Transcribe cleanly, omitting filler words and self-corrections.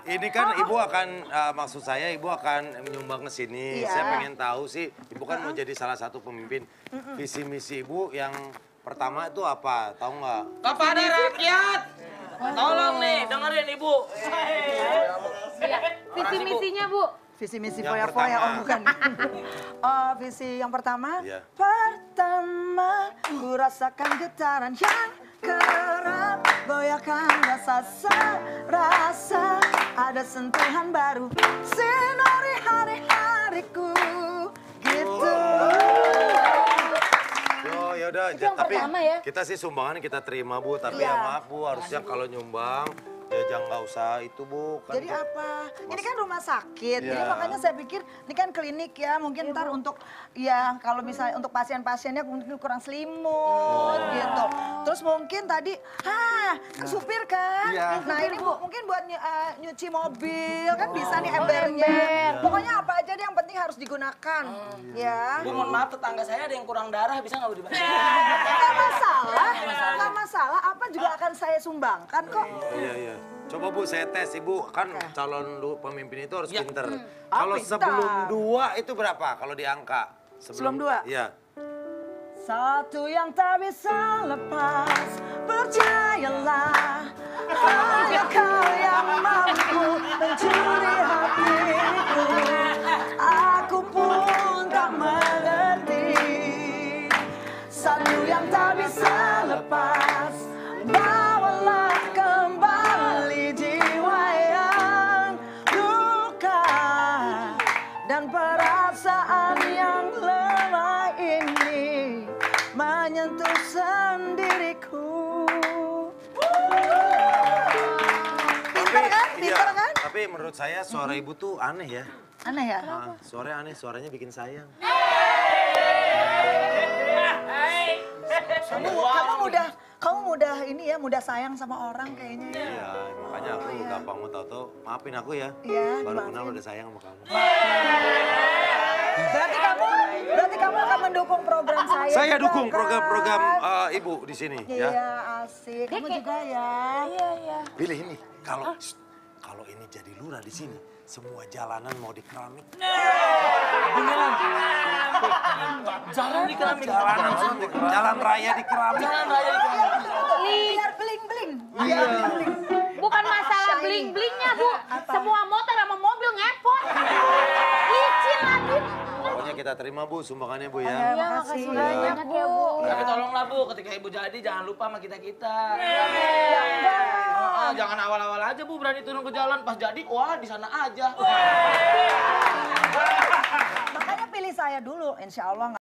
Ini kan ibu akan, maksud saya ibu akan menyumbang ke sini. Iya. Saya pengen tahu sih, ibu kan mau jadi salah satu pemimpin. Visi misi ibu yang pertama itu apa? Tahu nggak? Kepada rakyat, tolong nih dengerin ibu. Visi misinya Bu. Visi misi Yang foya-foya, pertama. oh bukan. Oh, visi yang pertama. Iya. Pertama, ku rasakan getaran yang kerap goyahkan rasa serasa ada sentuhan baru sinari hari-hariku gitu. Oh yaudah, Itu yang tapi pertama ya? kita sih sumbangan kita terima Bu, tapi Iya. ya maaf Bu, harusnya kalau nyumbang ya jangan nggak usah itu Bu. Kan Jadi apa? Ini kan rumah sakit, jadi Iya. makanya saya pikir ini kan klinik ya, mungkin ntar untuk ya kalau misalnya untuk pasien-pasiennya mungkin kurang selimut gitu. Terus mungkin tadi, ke supir kan? Iya. Nah ini Bu, mungkin buat nyuci mobil kan bisa nih embernya. Pokoknya apa aja deh yang penting harus digunakan. Ya. Bu, mohon maaf tetangga saya ada yang kurang darah, bisa nggak Bu dibantu? Nggak masalah, nggak masalah. Apa juga akan saya sumbangkan kok. Iya, iya. Coba Bu, saya tes Ibu, kan calon pemimpin itu harus Ya. pinter. Kalau pintar. sebelum 2 itu berapa kalau di angka? Sebelum 2? Iya. Satu yang tak bisa lepas, percayalah, hanya kau yang mampu mencuri hatiku. Aku pun tak mengerti. Satu yang tak bisa lepas, bawalah kembali jiwa yang luka dan perasaan yang lemah ini menyentuh sendiriku. Pinter kan? Pinter kan? Tapi menurut saya suara Ibu tuh aneh ya. Aneh ya? Nah, suaranya aneh, suaranya bikin sayang. Kamu mudah ini ya, mudah sayang sama orang kayaknya ya. Iya, makanya aku gampang mau tahu-tahu, maafin aku ya. Iya, Baru dimaafin. kenal udah sayang sama kamu. Berarti kamu akan mendukung program saya. Saya juga, dukung kan? program-program Ibu di sini Iya, ya. asik. Kamu juga ya. Iya. Pilih ini. Kalau ini jadi lurah di sini, semua jalanan mau di keramik. Beneran? Jalan di keramik. Jalan raya di keramik. Jalan raya di keramik. Biar bling-bling. Iya. Bukan masalah Shining. bling-blingnya Bu. Apa? Semua motor sama mobil ngepot. Licin lagi. Pokoknya kita terima Bu sumbangannya Bu ya. Iya, makasih banyak ya Bu. Tapi tolonglah Bu, ketika ibu jadi jangan lupa sama kita-kita. Jangan awal-awal aja Bu berani turun ke jalan, pas jadi wah di sana aja. Makanya pilih saya dulu, insya Allah nggak